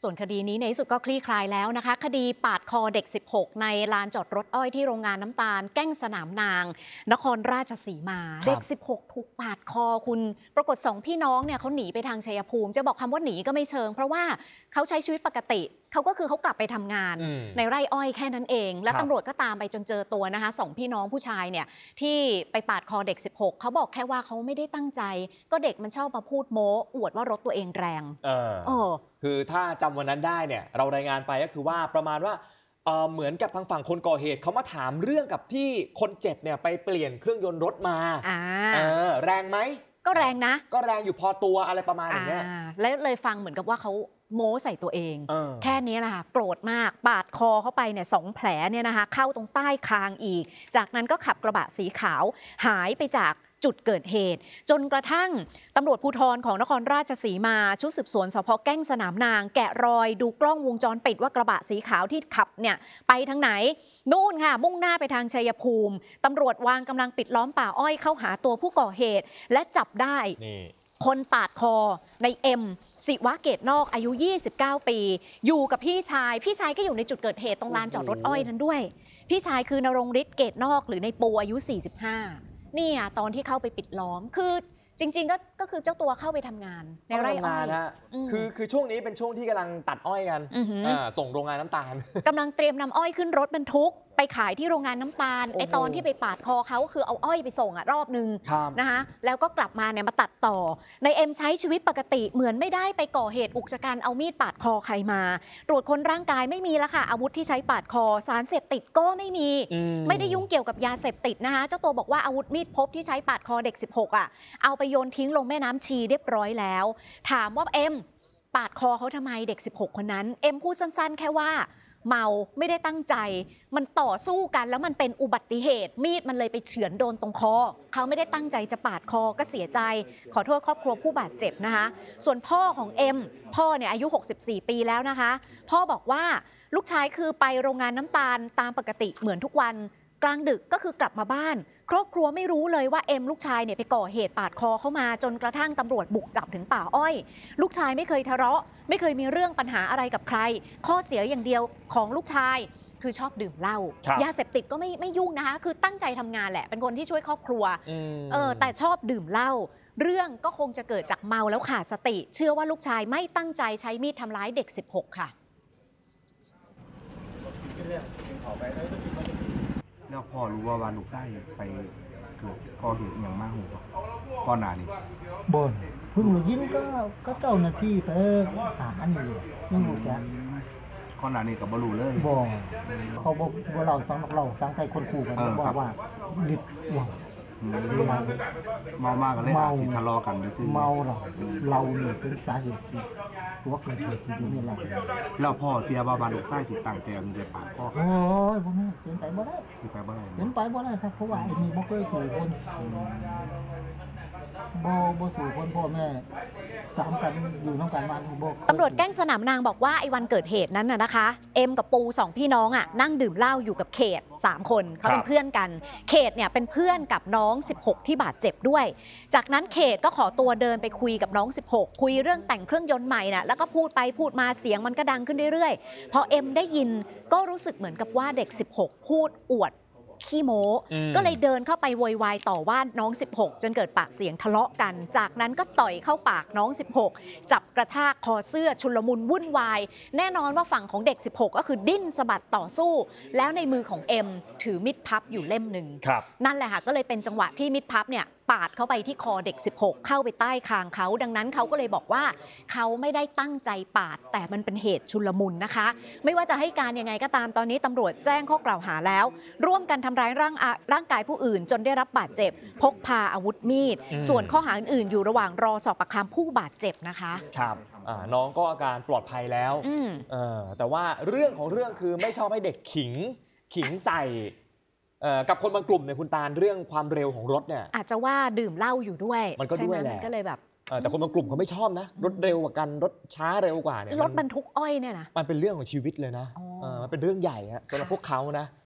ส่วนคดีนี้ในที่สุดก็คลี่คลายแล้วนะคะคดีปาดคอเด็ก 16 ในลานจอดรถอ้อยที่โรงงานน้ำตาลแก้งสนามนางนครราชสีมาเด็ก 16 ถูกปาดคอคุณปรากฏ2พี่น้องเนี่ยเขาหนีไปทางชัยภูมิจะบอกคำว่าหนีก็ไม่เชิงเพราะว่าเขาใช้ชีวิตปกติเขาก็คือเขากลับไปทำงานในไร่อ้อยแค่นั้นเองแล้วตำรวจก็ตามไปจนเจอตัวนะคะ2พี่น้องผู้ชายเนี่ยที่ไปปาดคอเด็ก 16 เขาบอกแค่ว่าเขาไม่ได้ตั้งใจก็เด็กมันชอบมาพูดโม้อวดว่ารถตัวเองแรงคือถ้าจำวันนั้นได้เนี่ยเรารายงานไปก็คือว่าประมาณว่าเหมือนกับทางฝั่งคนก่อเหตุเขามาถามเรื่องกับที่คนเจ็บเนี่ยไปเปลี่ยนเครื่องยนต์รถมาแรงไหมก็แรงนะก็แรงอยู่พอตัวอะไรประมาณอย่างเงี้ยแล้วเลยฟังเหมือนกับว่าเขาโม้ใส่ตัวเองแค่นี้แหละค่ะโกรธมากปาดคอเข้าไปเนี่ย2 แผลเนี่ยนะคะเข้าตรงใต้คางอีกจากนั้นก็ขับกระบะสีขาวหายไปจากจุดเกิดเหตุจนกระทั่งตำรวจภูธรของนครราชสีมาชุดสืบสวนสพ.แก้งสนามนางแกะรอยดูกล้องวงจรปิดว่ากระบะสีขาวที่ขับเนี่ยไปทางไหนนู่นค่ะมุ่งหน้าไปทางชัยภูมิตำรวจวางกำลังปิดล้อมป่าอ้อยเข้าหาตัวผู้ก่อเหตุและจับได้คนปาดคอในเอ็มศิวะเกตนอกอายุ29 ปีอยู่กับพี่ชายก็อยู่ในจุดเกิดเหตุตรงลานจอดรถอ้อยนั้นด้วยพี่ชายคือนรงฤทธิ์เกตนอกหรือในปูอายุ45นี่ตอนที่เข้าไปปิดล้อมคือจริงๆก็คือเจ้าตัวเข้าไปทำงานในไร่อ้อยนะคือช่วงนี้เป็นช่วงที่กำลังตัดอ้อยกันส่งโรงงานน้ำตาลกำลังเตรียมนำอ้อยขึ้นรถบรรทุกไปขายที่โรงงานน้ำตาลไอตอนที่ไปปาดคอเขาคือเอาอ้อยไปส่งรอบนึงนะคะแล้วก็กลับมาเนี่ยมาตัดต่อในเอ็มใช้ชีวิตปกติเหมือนไม่ได้ไปก่อเหตุอุกชะกันเอามีดปาดคอใครมาตรวจค้นร่างกายไม่มีละค่ะอาวุธที่ใช้ปาดคอสารเสพติดก็ไม่มีไม่ได้ยุ่งเกี่ยวกับยาเสพติดนะคะเจ้าตัวบอกว่าอาวุธมีดพกที่ใช้ปาดคอเด็ก 16เอาไปโยนทิ้งลงแม่น้ำชีเรียบร้อยแล้วถามว่าเอ็มปาดคอเขาทำไมเด็ก 16 คนนั้นเอ็มพูดสั้นๆแค่ว่าเมาไม่ได้ตั้งใจมันต่อสู้กันแล้วมันเป็นอุบัติเหตุมีดมันเลยไปเฉือนโดนตรงคอเขาไม่ได้ตั้งใจจะปาดคอก็เสียใจขอโทษครอบครัวผู้บาดเจ็บนะคะส่วนพ่อของเอ็มพ่อเนี่ยอายุ64 ปีแล้วนะคะพ่อบอกว่าลูกชายคือไปโรงงานน้ำตาลตามปกติเหมือนทุกวันกลางดึกก็คือกลับมาบ้านครอบครัวไม่รู้เลยว่าเอ็มลูกชายเนี่ยไปก่อเหตุปาดคอเข้ามาจนกระทั่งตำรวจบุกจับถึงป่าอ้อยลูกชายไม่เคยทะเลาะไม่เคยมีเรื่องปัญหาอะไรกับใครข้อเสียอย่างเดียวของลูกชายคือชอบดื่มเหล้ายาเสพติดก็ไม่ยุ่งนะคะคือตั้งใจทำงานแหละเป็นคนที่ช่วยครอบครัวแต่ชอบดื่มเหล้าเรื่องก็คงจะเกิดจากเมาแล้วขาดสติเชื่อว่าลูกชายไม่ตั้งใจใช้มีดทำร้ายเด็ก 16 ค่ะแล้วพ่อรู้ว่าลูกชายไปเกิดก่อเหตุอย่างมากหูก่อนหน้านี้บ่นเพิ่งยินก็เจ้าหน้าที่ไปหาอันนี้ยังรู้จักก่อนหน้านี้กับบรูเลยบ่เขาบอกว่าเราฟังใครคนคู่กันบอกว่าลิดหวังเมามากกันเลยที่ทะเลาะกันคือเมาเราเนี่ยเป็นสาเหตุตัวเกิดเหตุที่นี่แหละแล้วพ่อเสียบาบาลูกชายสิตั้งแต่มีแต่ปากพ่อโอ้ยบ่แม่เป็นไปบ่ได้ครับเพราะว่าไอ้นี่บ่เคยสู่คนบ่สู่คนพ่อแม่ตามกันอยู่น้องกันมาตำรวจแก้งสนามนางบอกว่าไอ้วันเกิดเหตุนั้นนะคะเอ็มกับปู2พี่น้องนั่งดื่มเหล้าอยู่กับเขต3 คนเขาเป็นเพื่อนกันเขตเนี่ยเป็นเพื่อนกับน้อง16ที่บาดเจ็บด้วยจากนั้นเขตก็ขอตัวเดินไปคุยกับน้อง16คุยเรื่องแต่งเครื่องยนต์ใหม่น่ะแล้วก็พูดไปพูดมาเสียงมันก็ดังขึ้นเรื่อยๆพอเอ็มได้ยินก็รู้สึกเหมือนกับว่าเด็ก16พูดอวดขี้โม้ก็เลยเดินเข้าไปโวยวายต่อว่าน้อง16จนเกิดปากเสียงทะเลาะกันจากนั้นก็ต่อยเข้าปากน้อง16จับกระชากคอเสื้อชุลมุนวุ่นวายแน่นอนว่าฝั่งของเด็ก16ก็คือดิ้นสะบัดต่อสู้แล้วในมือของเอ็มถือมิดพับอยู่เล่มหนึ่งนั่นแหละค่ะก็เลยเป็นจังหวะที่มิดพับเนี่ยปาดเข้าไปที่คอเด็ก16เข้าไปใต้คางเขาดังนั้นเขาก็เลยบอกว่าเขาไม่ได้ตั้งใจปาดแต่มันเป็นเหตุชุลมุนนะคะไม่ว่าจะให้การยังไงก็ตามตอนนี้ตำรวจแจ้งข้อกล่าวหาแล้วร่วมกันทำร้ายร่างกายผู้อื่นจนได้รับบาดเจ็บพกพาอาวุธมีดส่วนข้อหาอื่นๆอยู่ระหว่างรอสอบปากคำผู้บาดเจ็บนะคะครับน้องก็อาการปลอดภัยแล้วแต่ว่าเรื่องของเรื่องคือไม่ชอบให้เด็กขิงใส่กับคนบางกลุ่มเนี่ยคุณตาลเรื่องความเร็วของรถเนี่ยอาจจะว่าดื่มเหล้าอยู่ด้วยมันก็ด้วยแหละก็เลยแบบแต่คนบางกลุ่มเขาไม่ชอบนะรถเร็วกว่ากันรถช้าเร็วกว่าเนี่ยรถบรรทุกอ้อยเนี่ยนะมันเป็นเรื่องของชีวิตเลยนะมันเป็นเรื่องใหญ่สำหรับพวกเขานะ